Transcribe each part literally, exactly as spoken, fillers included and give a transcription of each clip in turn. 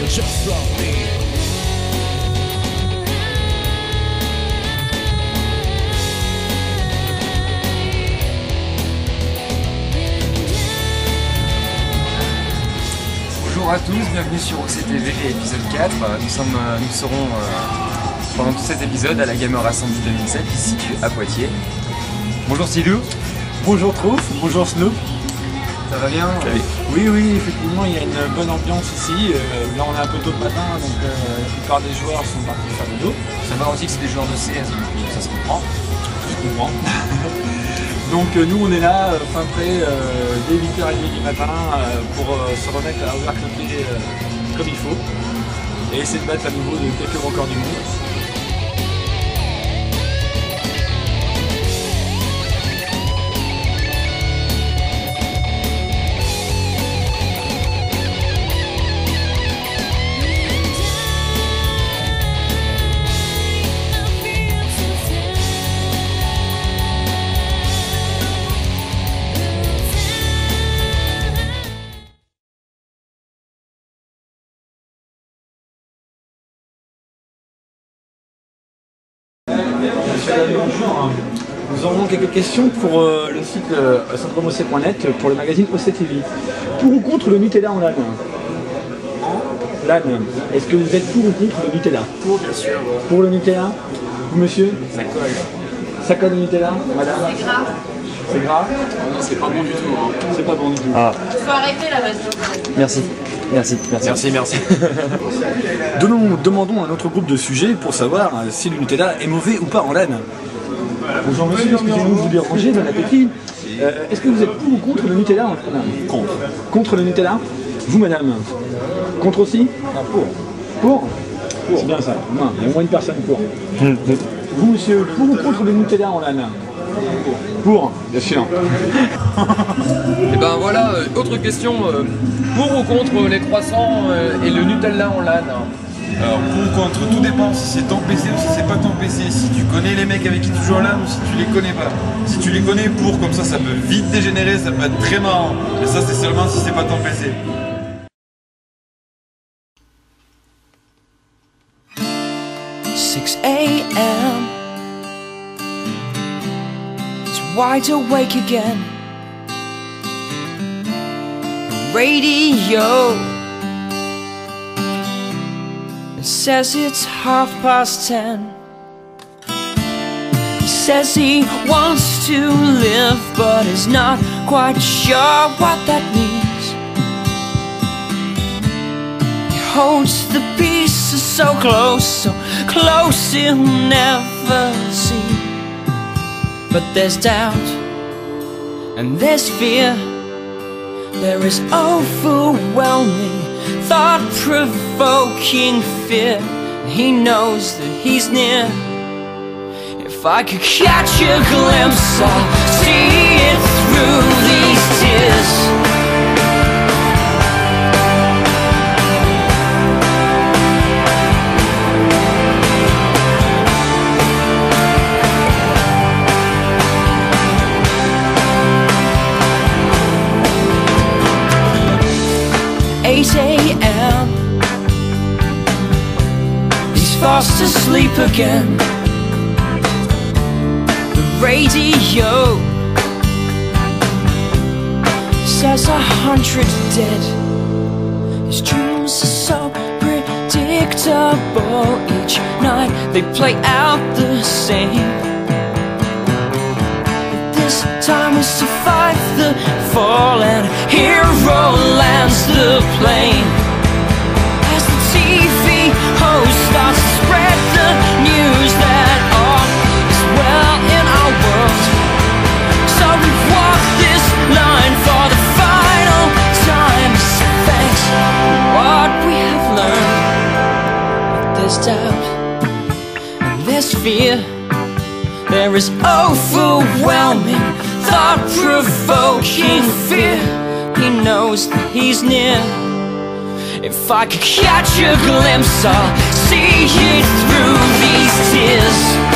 just love me. Bonjour à tous, bienvenue sur O C T V épisode quatre. Nous, sommes, nous serons euh, pendant tout cet épisode à la Gamer Assembly deux mille sept qui se situe à Poitiers. Bonjour Silou. Bonjour Trouf, bonjour Snoop. Ça va bien? Oui, oui, effectivement, il y a une bonne ambiance ici. Euh, là, on est un peu tôt le matin, donc euh, la plupart des joueurs sont partis faire du dos. Ça va aussi que c'est des joueurs de C S, donc ça se comprend. Je comprends. Donc euh, nous, on est là, euh, fin prêt, euh, dès huit heures trente du matin, euh, pour euh, se remettre à overclocker euh, comme il faut. Et essayer de battre à nouveau de quelques records du monde. Bonjour, nous aurons quelques questions pour euh, le site euh, syndrome O C point net pour le magazine O C T V. Pour ou contre le Nutella en LAN? LAN, est-ce que vous êtes pour ou contre le Nutella? Pour, bien sûr. Pour le Nutella? Vous, monsieur? Ça colle. Ça colle le Nutella, madame? C'est gras. C'est gras? Non, c'est pas bon du tout. Hein. C'est pas bon du tout. Ah. Il faut arrêter la base. Merci. Merci, merci. Merci, merci. Donnons, demandons à notre groupe de sujets pour savoir si le Nutella est mauvais ou pas en LAN. Bonjour monsieur, excusez-nous de vous déranger, bon appétit. Euh, Est-ce que vous êtes pour ou contre le Nutella en LAN? Contre. Contre le Nutella? Vous madame? Contre aussi? Ah, pour. Pour? Pour. C'est bien ça, il y a au moins une personne pour. Vous monsieur, pour ou contre le Nutella en LAN? Pour, bien sûr. Et ben voilà, euh, autre question, euh, pour ou contre les croissants euh, et le Nutella en LAN? Alors pour ou contre, tout dépend si c'est ton P C ou si c'est pas ton P C, si tu connais les mecs avec qui tu joues en LAN ou si tu les connais pas. Si tu les connais, pour, comme ça ça peut vite dégénérer, ça peut être très marrant. Mais ça c'est seulement si c'est pas ton P C. six A M It's wide awake again. Radio, it says it's half past ten. He says he wants to live, but is not quite sure what that means. He holds the pieces so close, so close he'll never see. But there's doubt and there's fear. There is overwhelming, thought-provoking fear. He knows that he's near. If I could catch a glimpse, I'll see it through these tears. eight A M He's fast asleep again. The radio says a hundred dead. His dreams are so predictable. Each night they play out the same. But this time we survive the fall and hero lands the plane. As the T V host starts to spread the news that all is well in our world. So we walk this line for the final time. So thanks for what we have learned. But there's doubt and there's fear. There is overwhelming, thought-provoking fear. He knows that he's near. If I could catch a glimpse, I'll see it through these tears.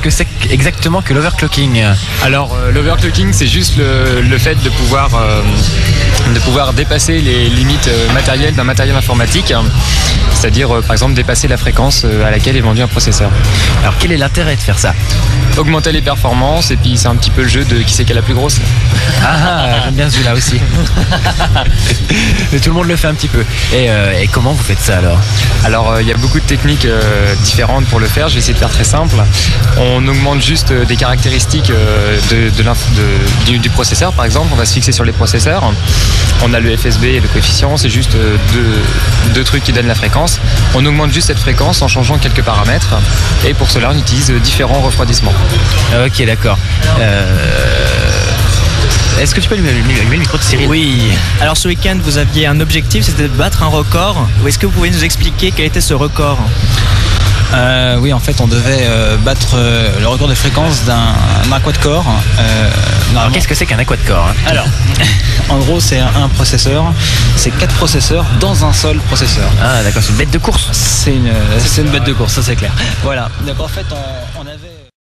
que c'est exactement que l'overclocking? Alors euh, l'overclocking, c'est juste le, le fait de pouvoir, euh, de pouvoir dépasser les limites euh, matérielles d'un matériel informatique, hein. C'est-à-dire euh, par exemple dépasser la fréquence euh, à laquelle est vendu un processeur. Alors quel est l'intérêt de faire ça? Augmenter les performances, et puis c'est un petit peu le jeu de qui c'est qui est la plus grosse. Ah, j'aime bien celui-là aussi. Mais tout le monde le fait un petit peu. Et, euh, et comment vous faites ça alors? Alors il euh, y a beaucoup de techniques euh, différentes pour le faire. Je vais essayer de faire très simple. On augmente juste euh, des caractéristiques euh, de, de de, du, du processeur. Par exemple, on va se fixer sur les processeurs. On a le F S B et le coefficient. C'est juste euh, deux, deux trucs qui donnent la fréquence. On augmente juste cette fréquence en changeant quelques paramètres. Et pour cela, on utilise différents refroidissements. Ok, d'accord. Euh... Est-ce que tu peux allumer le micro de Cyril? Oui. Alors ce week-end, vous aviez un objectif, c'était de battre un record. Ou est-ce que vous pouvez nous expliquer quel était ce record? Euh, oui, en fait, on devait euh, battre euh, le record de fréquence d'un quad-core. Euh, Alors, qu'est-ce que c'est qu'un quad-core, hein? Alors, en gros, c'est un, un processeur. C'est quatre processeurs dans un seul processeur. Ah, d'accord, c'est une bête de course. C'est une, c'est une bête de course, ça c'est clair. Voilà. Donc en fait, on, on avait...